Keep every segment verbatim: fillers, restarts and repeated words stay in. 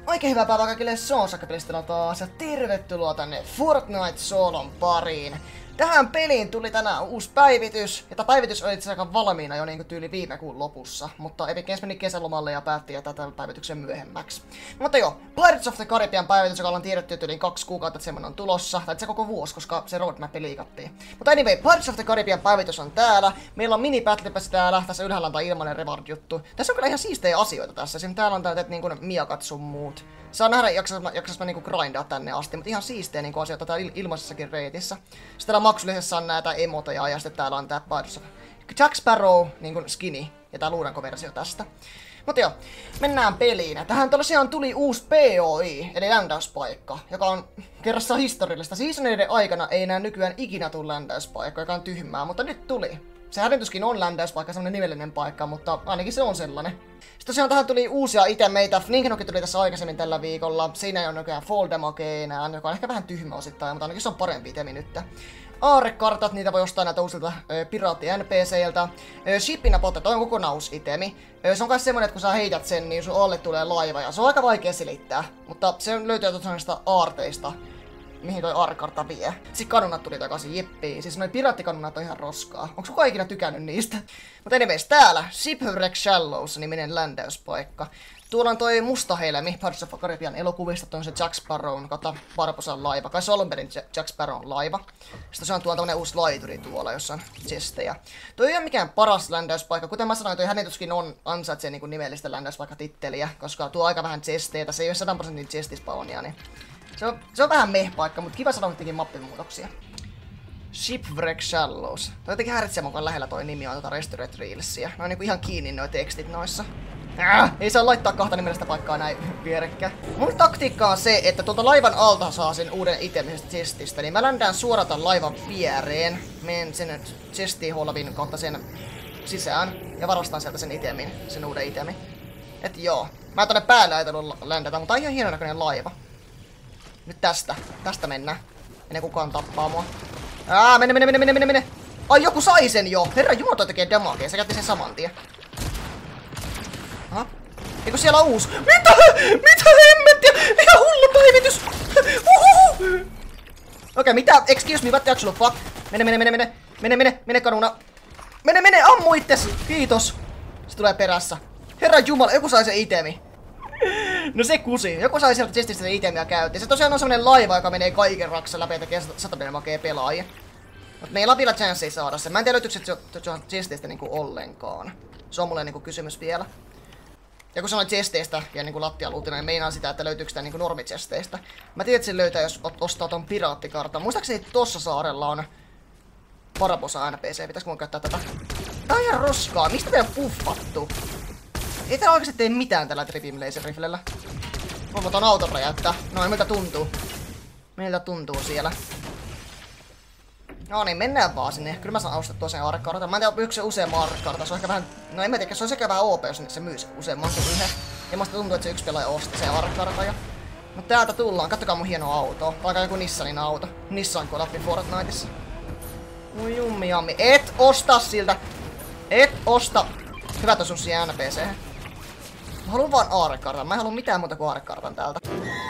Oikein hyvää päivää kaikille Soonsakka-pelistä taas ja tervetuloa tänne Fortnite Solon pariin. Tähän peliin tuli tänään uusi päivitys, ja tämä päivitys oli itse asiassa valmiina jo niin tyyli viime kuun lopussa, mutta Epic Games meni kesälomalle ja päätti jättää tämän päivityksen myöhemmäksi. Mutta joo, Pirates of the Caribbean päivitys, joka ollaan tiedetty yli kaksi kuukautta, että semmonen on tulossa, tai se koko vuosi, koska se roadmap liikattiin. Mutta anyway, Pirates of the Caribbean päivitys on täällä, meillä on mini Battle Pass täällä, tässä ylhäällä on tää ilmainen reward juttu. Tässä on kyllä ihan siistejä asioita tässä, siinä täällä on täytet niinku miakat sun muut. Saa nähdä, jaksas mä, jaksas mä niinku grindaa tänne asti, mutta ihan siistejä niinku asioita täällä il ilmaisessakin reitissä. Sitten täällä maksullisessa on näitä emoteja ja sitten täällä on tää Pirates of Jack Sparrow niinku skinny ja tää luuranko-versio tästä. Mutta joo, mennään peliin. Tähän tosiaan tuli uusi P O I, eli ländäyspaikka, joka on kerrassaan historiallista. Seasoneiden aikana ei enää nykyään ikinä tule ländäyspaikka, joka on tyhmää, mutta nyt tuli. Se hädintyskin on ländäyspaikka, semmonen nimellinen paikka, mutta ainakin se on sellainen. Sitten tosiaan tähän tuli uusia itemeitä. Flinkenokin tuli tässä aikaisemmin tällä viikolla. Siinä ei ole nykyään Fall Damage enää, joka on ehkä vähän tyhmä osittain, mutta ainakin se on parempi itemi nyt. Aarrekartat, niitä voi ostaa näitä uusilta ö, piraatti-N P C:ltä. Shippinapotta, toi on kokonaan uusi itemi. Ö, se on kai semmonen, että kun sä heität sen, niin sun alle tulee laiva, ja se on aika vaikea selittää. Mutta se löytyy tosiaan aarteista, mihin toi aarrekartta vie. Sitten kanunat tuli takaisin, jippii. Siis noi piraattikanunat on ihan roskaa. Onks kukaan ikinä tykännyt niistä? Mutta anyways, täällä Shipwreck Shallows-niminen ländäyspaikka. Tuolla on toi musta helmi, Pirates of the Caribbean elokuvista, toi on se Jack Sparrown kautta Barbosan laiva. Kai se on alun perin Jack Sparrown laiva. Sitten tosiaan tuolla on tämmönen uusi laituri tuolla, jossa on chestejä. Toi ei ole mikään paras ländäyspaikka. Kuten mä sanoin, toi hänetuskin on ansaitsee niinku nimellistä ländäyspaikkatitteliä, koska tuo aika vähän chesteitä. Se ei ole sata prosenttia chestispawnia, niin se on, se on vähän meh-paikka, mutta kiva sanoa kuitenkin mappimuutoksia. Shipwreck Shallows. Toi jotenkin häiritsee mukaan lähellä toi nimi on tota Restored Reelsia. Ne on niinku ihan kiinni noi tekstit noissa. Äh, ei saa laittaa kahta nimellistä paikkaa näin vierekkäin. Mun taktiikka on se, että tuolta laivan alta saa sen uuden itemisestä chestistä, niin mä ländään suorata laivan viereen. Menen sen chestiholvin kautta sen sisään ja varastan sieltä sen itemin, sen uuden itemin. Et joo. Mä tonne päälle ajatellut ländätä, mutta on ihan hienon näköinen laiva. Nyt tästä. Tästä mennään. Ennen kukaan tappaa mua. Ää, mene, mene, mene, mene, mene, mene. Ai, joku sai sen jo. Herra jumala, toi tekee damagea. Se käytti sen saman tien. Aha. Eikö siellä on uusi? Mitä? Mitä hemmettiä? Ihan hullu päivitys. Okei, okay, mitä? Excuse me, what the actual fuck? Mene, mene, mene, mene. Mene, mene, mene kanuna. Mene, mene, ammu itses. Kiitos. Se tulee perässä. Herra jumala, joku sai sen itemi. No se kusi. Joku sai sieltä chestistä sen itemiä käytti. Se tosiaan on semmonen laiva, joka menee kaiken raksa läpi ja tekee sata makea pelaajia. Mut meillä on vielä chanssia saada se. Mä en tiedä löytyykö se chestistä niinku ollenkaan. Se on mulle niinku kysymys vielä. Ja kun sanoin chesteistä ja niinku lattialuutina, niin meinaan sitä, että löytyykö sitä niinku normichesteistä. Mä tiedän, että se löytää, jos ostaa ton piraattikartan. Muistaakseni tossa saarella on Barbosa N P C. Pitäisikö mun käyttää tätä? Tää on ihan roskaa. Mistä tää on puffattu? Ei täällä oikeesti tee mitään tällä Tribeam Laser Riflellä. Mä otan auton räjäyttää. Noin, miltä tuntuu? Miltä tuntuu siellä? No niin, mennään vaan sinne. Kyllä mä saan ostettua sen aarrekartan. Mä en tiedä, onko se useamman aarrekartan. Se on ehkä vähän... No en mä tiedä, se on sekä vähän O P, jos se myy useamman kuin yhden. Ja musta tuntuu, että se yksi pelaaja osti sen aarrekartan jo. Mut täältä tullaan. Kattokaa mun hienoa autoa. Tää on joku Nissanin auto. Nissan kolappi Fortniteissa. Ui jummi jammi. Et osta siltä! Et osta! Hyvät osuus siihen N P C. Mä haluan vaan aarrekartan. Mä en halua mitään muuta kuin aarrekartan täältä.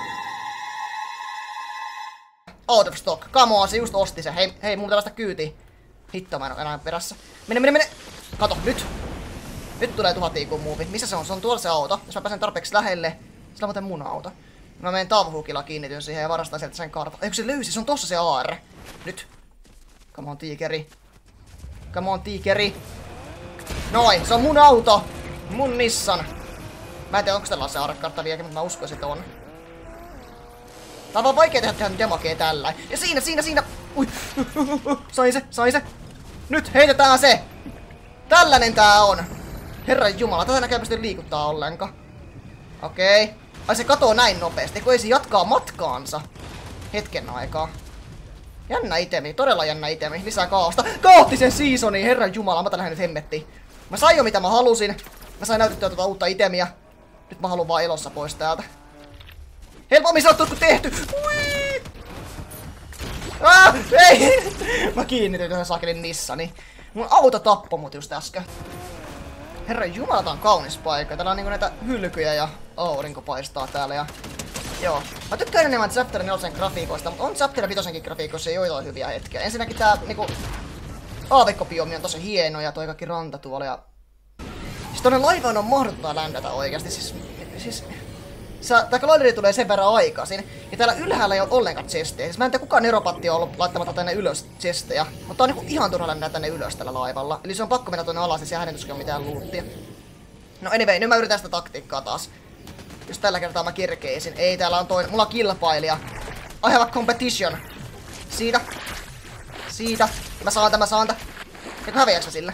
Out of stock. Come on, se just osti se. Hei, hei, mun pitää vasta kyytiin. Hitto, mä en oo enää perässä. Mene, mene, mene! Kato, nyt! Nyt tulee tuhat I Q-muuvi. Missä se on? Se on tuolla se auto. Jos mä pääsen tarpeeksi lähelle, sillä on muuten mun auto. Mä menen taavahukilla, kiinnityn siihen ja varastan sieltä sen kartan. Eikö se löysi? Se on tossa se aarre. Nyt. Come on, tiikeri. Come on, tiikeri. Noin, se on mun auto. Mun Nissan. Mä en tiedä, onko tällä se aarrekartta vieläkin, mutta mä uskoisin, että on. Tää on vaan vaikea tehdä tehdä demakea tällä. Ja siinä, siinä, siinä! Ui! Sain se, sain se! Nyt heitetään se! Tällainen tää on! Herran jumala, tätä näkee pysty liikuttaa ollenkaan. Okei. Okay. Ai se katoo näin nopeasti, kun ei se jatkaa matkaansa. Hetken aikaa. Jännä itemi, todella jännä itemi. Lisää kaaosta. Kaoottisen seasoniin, herran jumala, mä tän lähden nyt hemmettiin. Mä sain jo mitä mä halusin. Mä sain näytettyä tuota uutta itemiä. Nyt mä haluan vaan elossa pois täältä. Helpommin sanottu kuin tehty! Ui! Ah, ei! Mä kiinnitin tähän saakelin Nissani. Mun auto tappoi mut just äsken. Herran jumala, tää on kaunis paikka. Täällä on niinku näitä hylkyjä ja aurinko paistaa täällä ja... Joo. Mä tykkään enemmän Chapter neljä grafiikoista, mutta on Chapter viisi grafiikoissa joitain hyviä hetkiä. Ensinnäkin tää niinku... Aavikkobiomi on tosi hieno ja toi kaikki ranta tuolla ja... Siis tonne laivaan on mahdotonta ländätä oikeasti, siis... siis... Sä, tää glideri tulee sen verran aikaisin, ja täällä ylhäällä ei ole ollenkaan chestejä. Siis mä en tiedä kukaan neuropatti on ollut laittamatta tänne ylös chestejä, mutta on niinku ihan turha ländää tänne ylös tällä laivalla. Eli se on pakko mennä tonne alas, niin sehän ei tuskin ole mitään loottia. No anyway, nyt mä yritän sitä taktiikkaa taas. Jos tällä kertaa mä kirkeisin. Ei, täällä on toinen. Mulla on kilpailija. I have a competition. Siitä. Siitä. Mä saan tän, mä saan tän. Eikö häviäksä sille?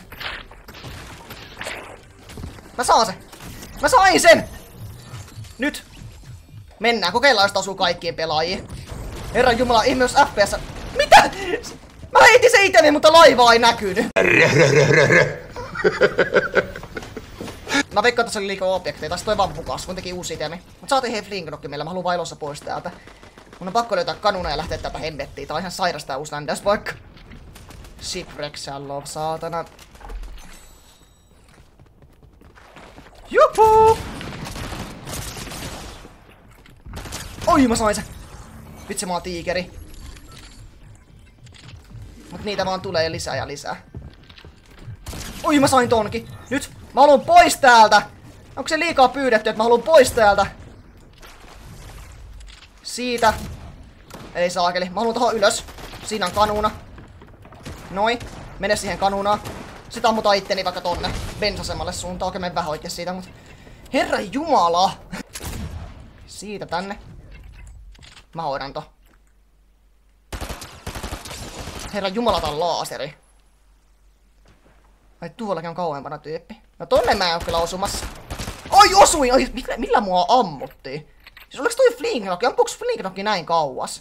Mä saan sen. Mä sain sen! Nyt. Mennään, kokeillaan, jos osuu kaikkiin pelaajiin. Herran jumala, ihme jos F P S... Mitä? Mä heitin se itemi, mutta laivaa ei näkynyt. Mä veikkaan, että tässä oli liikaa objekteja. Taas toi vaan pukas, kun teki uusi itemi. Mut saatiin hei flinknokki meillä, mä haluun vailossa pois täältä. Mun on pakko löytää kanuna ja lähteä täältä hemmettiin. Tää on ihan sairas tää uusi ländäyspaikka. Shipwreck Shallow, saatana. Juhu! Oi, mä sain sen! Vitsi, mä oon tiikeri. Mut niitä vaan tulee lisää ja lisää. Oi, mä sain tonkin! Nyt! Mä haluun pois täältä! Onko se liikaa pyydetty, että mä haluun pois täältä? Siitä. Ei saakeli. Mä haluun tohon ylös. Siinä on kanuna. Noin. Mene siihen kanunaan. Sitten ammutaan itteni vaikka tonne bensasemalle suuntaan. Okei, menen vähän oikein siitä, mut... Herra jumala! Siitä tänne. Mä hoidan to. Herra jumala, tää on laaseri. Ai tuollakin on kauempana tyyppi. No tonne mä en oo kyllä osumassa. Ai osuin! Ai, millä, millä mua ammuttiin? Siis oliks toi flinknokki? Ampuuks flinknokki näin kauas?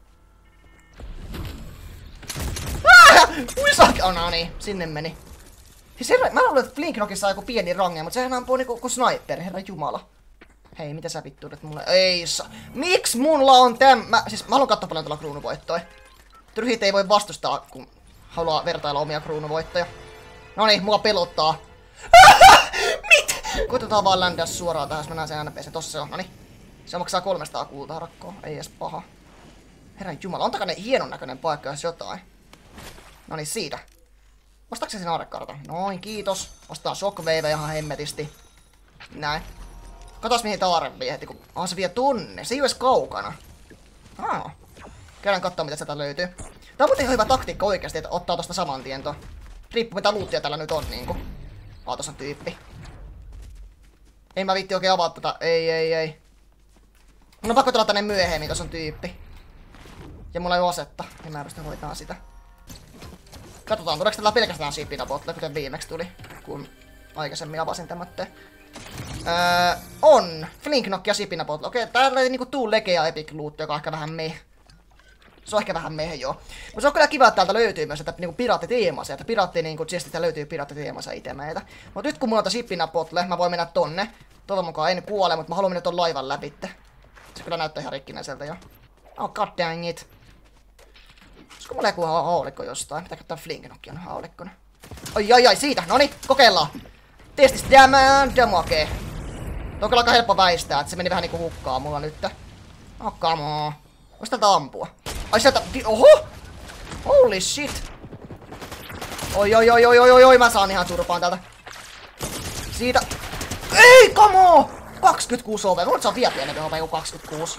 Ah! Uisak! Oh, no niin, sinne meni. Siis herra, mä luulen, että flinknokissa on joku pieni range, mutta sehän ampuu niinku ku sniper, herra jumala. Hei, mitä sä vittuudet mulle? Ei saa. Miks mulla on täm... Mä, siis mä haluan katsoa paljon tuolla kruunuvoittoja. Tyrhit ei voi vastustaa, kun haluaa vertailla omia kruunuvoittoja. Noniin, mulla pelottaa. Mit? Koitetaan vaan ländää suoraan tähän, jos mennään sen N P C. Tossa se on, noniin. Se maksaa kolmesataa kultaa rakkoa. Ei edes paha. Herran jumala, on takainen hienon näköinen paikka, jos jotain. Noniin, siitä. Ostaakseni sen aarekartan? Noin, kiitos. Ostaa shockwave ihan hemmetisti. Näin. Katos mihin taaren vie heti, kun on se vie tunne. Se ei oo edes kaukana. Ah. Käydään kattoo mitä sieltä löytyy. Tää on muuten ihan hyvä taktiikka oikeesti, että ottaa tosta saman tien to. Riippuu mitä luuttia tällä nyt on niinku. Ah, tossa on tyyppi. Ei mä viitti oikein avaa tätä. Ei, ei, ei. Mun on pakko tulla tänne myöhemmin, tossa on tyyppi. Ja mulla ei oo asetta. En mä pysty hoitaa sitä. Katsotaan, tuleeko tällä pelkästään shipina botle, kuten viimeksi tuli. Kun aikaisemmin avasin tämmötteen. Öö, on. Flinknock ja Sipinä botle. Okei, täällä ei niinku tuu Lege ja Epic Loot, joka on ehkä vähän meh. Se on ehkä vähän meh, joo. Mutta se on kyllä kiva, että täältä löytyy myös että niinku piraattiteemaisia. Että piraatti niinku chestistä löytyy piraattiteemaisia itemeitä. Mut nyt kun mulla on tää Sipinä botle, mä voin mennä tonne. Toivon mukaan en kuole, mutta mä haluan mennä ton laivan läpitte. Se kyllä näyttää ihan rikkinäiseltä jo. Oh god dang it. Olisiko mulla joku haulikko jostain? Pitää katsoa Flinknokki on haulikkona. Ai ai ai, siitä! Noni, kokeillaan! Testis damn damage. Tuo on kyllä aika helppo väistää, että se meni vähän niinku hukkaan mulla nyt. Oh come on. Voisi täältä ampua? Ai sieltä... Oho! Holy shit! Oi oi oi oi oi oi, mä saan ihan turpaan täältä. Siitä... Ei, come on! kaksikymmentäkuusi O V. Mulla se on vielä pienempi O V kuin kaksikymmentäkuusi.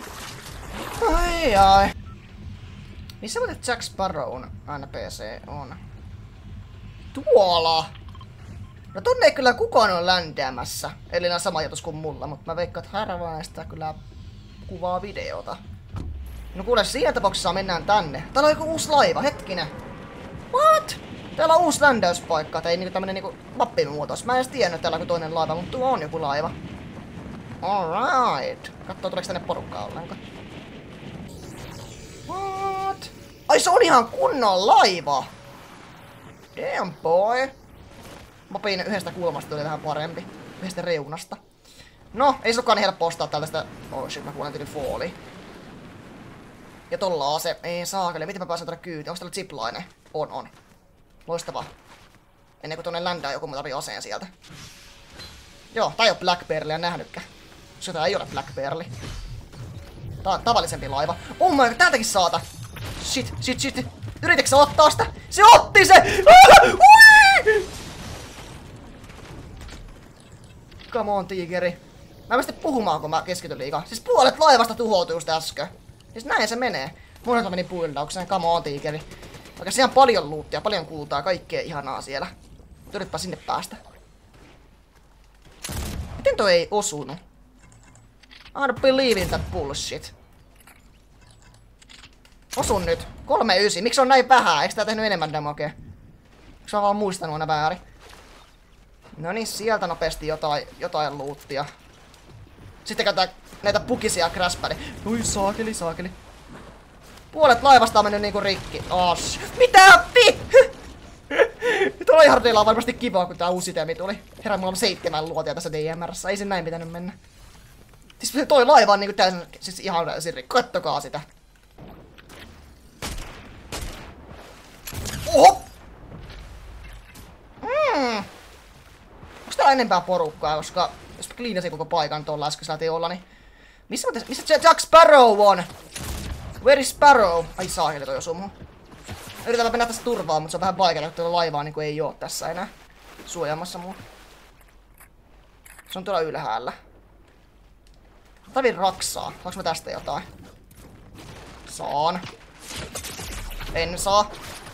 Ai ai. Missä muuten Jack Sparrown N P C on? Tuolla! No tonne ei kyllä kukaan ole ländäämässä. Eli nää sama ajatus kuin mulla, mutta mä veikkaan, että harvaista kyllä kuvaa videota. No kuule, siinä tapauksessa mennään tänne. Täällä on joku uusi laiva, hetkinen. What? Täällä on uusi ländäyspaikka, tai niinku tämmönen niinku mappimuutos. Mä en edes tiennyt, että täällä on toinen laiva, mutta tuo on joku laiva. Alright. Katsoo, tuleeko tänne porukkaa ollenkaan. What? Ai se on ihan kunnon laiva! Damn boy! Mapin yhdestä kulmasta tuli vähän parempi. Yhdestä reunasta. No, ei se olekaan niin helppo ostaa täältä sitä... Oh shit, mä kuulen tyli fooli. Ja tolla ase. Ei saakeli, miten mä pääsen tuonne kyytiin? Onks täällä zipline? On, on. Loistavaa. Ennen kuin tonne ländää joku, mä tarvii aseen sieltä. Joo, tää ei oo Black Bearlia nähnytkään. Koska tää ei ole Black Pearl. Tää on tavallisempi laiva. Oh my god, täältäkin saata! Shit, shit, shit. Yritätkö sä ottaa sitä? Se otti se! Ah! Ui! Come on, tiikeri. Mä en pysty puhumaan, kun mä keskityn liikaa. Siis puolet laivasta tuhoutui just äsken. Siis näin se menee. Mun meni buildaukseen. Come on, tiikeri. Vaikka siellä on paljon lootia, paljon kultaa, kaikkea ihanaa siellä. Yritpä sinne päästä. Miten toi ei osunut? I don't believe in that bullshit. Osun nyt. kolme ysi. Miksi on näin vähän? Eikö tää tehnyt enemmän damagea? Eikö mä vaan muistanut aina väärin? No niin, sieltä nopeasti jotain, jotain loottia. Sitten käytetään näitä pukisia crashpädi. Ui saakeli, saakeli. Puolet laivasta on mennyt niinku rikki. As. Mitä vi? Tuolla Hardilla on varmasti kivaa, kun tää uusi temi tuli. Herran, mulla on seitsemän luotia tässä D M R:ssä. Ei sen näin pitänyt mennä. Siis toi laiva on niinku täysin, siis ihan täysin rikki. Kattokaa sitä. Oho! Mm. Onks täällä enempää porukkaa, koska jos mä kliinasin koko paikan tuolla äskeisellä teolla, niin... Missä, missä Jack Sparrow on? Where is Sparrow? Ai saakeli toi osuu muhun. Yritän mennä tästä turvaan, mutta se on vähän vaikeaa, että tuolla laivaa niin ei oo tässä enää suojaamassa mua. Se on tuolla ylhäällä. Tarvin raksaa. Saanko mä tästä jotain? Saan. En saa.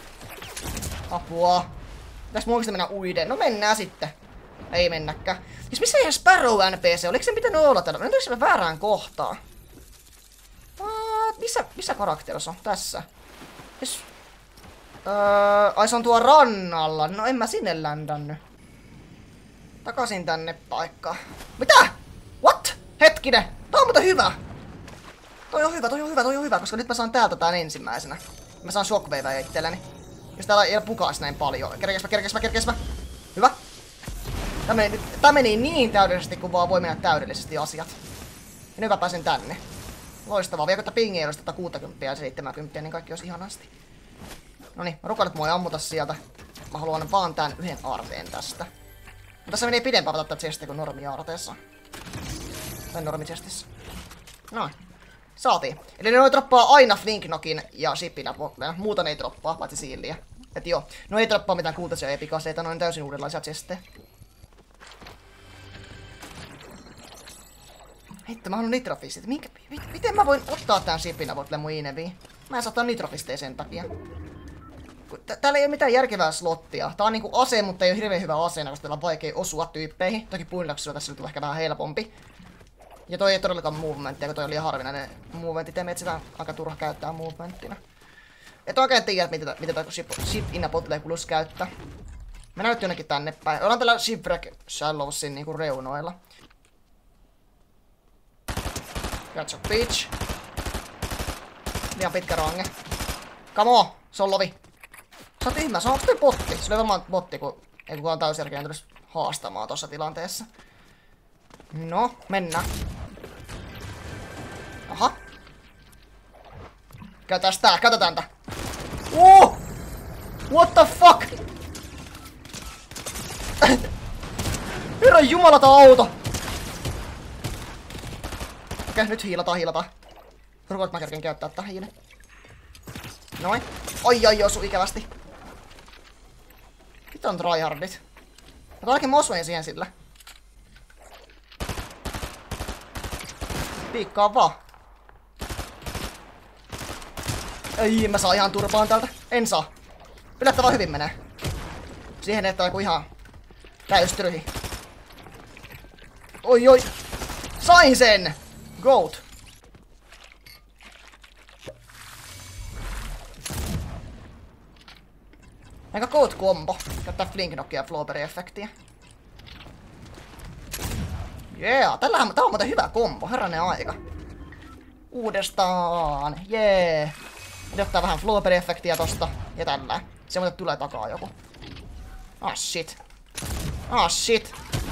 Apua. Pitäis mun oikeesti mennä uiden? No mennään sitten. Ei mennäkään. Siis missä ihan Sparrow N P C? Oliko se pitänyt olla täällä? Mennäänkö se väärään kohtaan? What? Missä, missä karakterissa on? Tässä. Yes. Öö, ai se on tuo rannalla. No en mä sinne ländännyt. Takaisin tänne paikkaan. Mitä? What? Hetkinen. Tää on muuten hyvä. Toi on hyvä, toi on hyvä, toi on hyvä, koska nyt mä saan täältä tän ensimmäisenä. Mä saan shockwaveja itselleni. Jos täällä ei pukais näin paljon. Kerkes mä, kerkes mä, kerkes mä. Hyvä. Tää meni, tää meni niin täydellisesti, kun vaan voi mennä täydellisesti asiat. Ja nyt mä pääsen tänne. Loistavaa. Vielä kun pingi ei olisi kuusikymmentä ja seitsemänkymmentä, niin kaikki olisi ihanasti. Noniin, mä rukaan nyt mua ei ammuta sieltä. Mä haluan vaan tän yhden aarteen tästä. Mutta tässä menee pidempään tätä chestiä kuin normi-aarteessa. Tai normi-chestissä. Noin. Saatiin. Eli ne droppaa aina Flinknokin ja Shipinä Bottleen. Muuta ne ei droppaa, paitsi siiliä. Et joo, no ei droppaa mitään kultaisia epikaseita, noin täysin uudenlaisia chestejä. Hitto, mä haluan nitrofistit. Minkä, mit, miten mä voin ottaa tän Shipinä Bottleen mun ineviin? Mä en saa ottaa nitrofisteja sen takia. Täällä ei ole mitään järkevää slottia. Tää on niinku ase, mutta ei ole hirveän hyvä aseena, koska täällä on vaikea osua tyyppeihin. Toki puinlaksilla tässä on ehkä vähän helpompi. Ja toi ei todellakaan movementtia, kun toi oli liian harvinainen movementti-temi, et sitä on aika turha käyttää movementtina. Et oikein tiedä, mitä, mitä tää ship, ship in a bottle kulus käyttää. Mennään nyt jonnekin tänne päin. Ollaan tällä Shipwreck Shallowsin niinku reunoilla. Gotcha bitch. Liian pitkä range. Come on, se on lovi. Sä oot ihmä, se on toi botti. Se oli varmaan botti, kun ei kukaan täysjärkeen tulisi haastamaan tossa tilanteessa. No, mennään. Aha. Käytetään tää, käytetään tää. Oh! What the fuck? Herran jumala tää auto! Okei, nyt hiilataan, hiilataan. Rukoit mä kerken käyttää tähän hiilen. Noin. Oi, oi, osu ikävästi. Mitä on tryhardit? Mä todellakin mä osuin siihen sillä. Piikkaa vaan. Ei, mä saan ihan turpaan täältä. En saa. Yllättävän hyvin menee. Siihen että joku ihan täystryhi. Oi oi. Sain sen! Goat. Aika goat kombo. Käyttää Flinknockia ja Flowberry-efektiä. Yeah, tällähän tää on muuten hyvä kombo, herranen aika. Uudestaan, jee. Yeah. Ottaa vähän Flowberry-efektiä tosta ja tällä. Se muuten tulee takaa joku. Ah shit. Ah shit.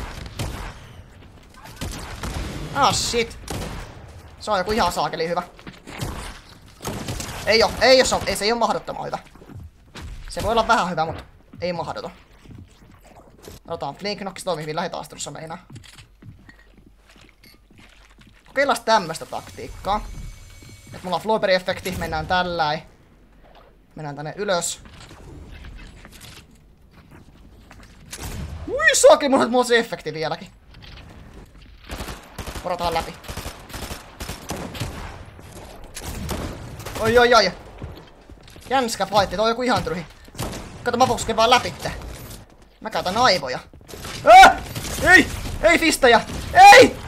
Ah shit. Se on joku ihan saakeli hyvä. Ei oo, ei oo, ei se ei oo mahdottoman hyvä. Se voi olla vähän hyvä, mutta ei mahdoton. Otetaan Flinknock, se toimii hyvin lähitaistelussa meinaa. kokeilas tämmöstä taktiikkaa. Et mulla on flowberry-efekti, mennään tälläin. Mennään tänne ylös. Ui saakeli, mulla on se efekti vieläkin. Porotaan läpi. Oi oi oi. Jänskä fightti, toi on joku ihan turhi. Kato, mä pusken vaan läpitte. Mä käytän aivoja. Äh! Ei! Ei fistaja! Ei!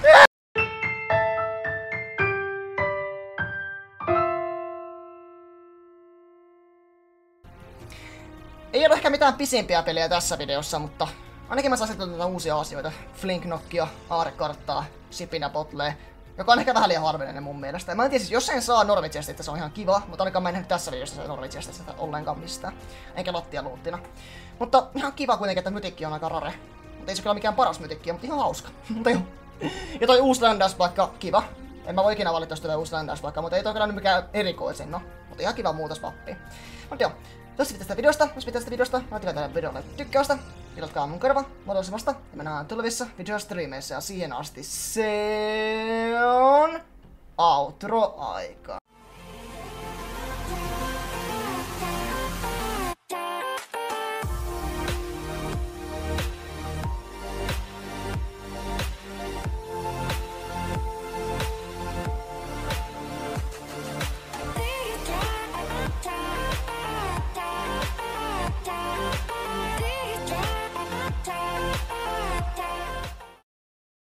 Ei ole ehkä mitään pisimpiä pelejä tässä videossa, mutta ainakin mä saan sitten tätä uusia asioita. Flinkknockia, aarekarttaa, Sipinä Botlee, joka on ehkä vähän liian harvinainen mun mielestä. Ja mä en tiedä, siis jos en saa Norvitsesta, että se on ihan kiva, mutta ainakaan mä en nähnyt tässä videossa Norvitsesta sitä ollenkaan mistään. Enkä lattialuuttina. Mutta ihan kiva kuitenkin, että mytikki on aika rare. Mutta ei se kyllä mikään paras mytikki, mutta ihan hauska. Mutta joo. Ja toi uusi ländäyspaikka, kiva. En mä voi ikinä valita sitä uusi ländäyspaikka, mutta ei toi kyllä nyt mikään erikoisin, no. Mutta ihan kiva muutos pappi. Mutta joo. Jos pitää tästä videosta, jos pitää tästä videosta, laittakaa tälle videolle tykkäystä, ilotkaa mun korva, mahdollisimasta, ja me nähdään tulevissa videostriimeissä, ja siihen asti se on outro-aika.